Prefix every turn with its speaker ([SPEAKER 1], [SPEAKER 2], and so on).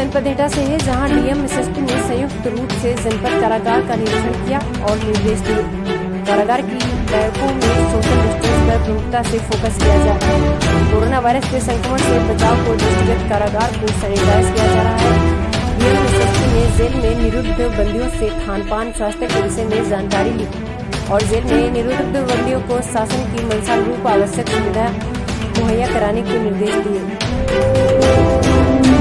[SPEAKER 1] जनपद एटा से है, जहां डीएम एसएसपी ने संयुक्त रूप से जनपद कारागार का निरीक्षण किया और निर्देश दिए। कारागार की बैरकों में सोशल डिस्टेंस पर प्रमुखता से फोकस किया जाए। कोरोना वायरस के संक्रमण से बचाव को दृष्टिगत कारागार को सैनिटाइज किया जा रहा है। डीएम एसएसपी ने जेल में निरुद्ध बंदियों से खान-पान स्वास्थ्य के विषय में जानकारी ली और जेल में निरुद्ध बंदियों को शासन की मंशानुरूप आवश्यक सुविधा मुहैया कराने के निर्देश दिए।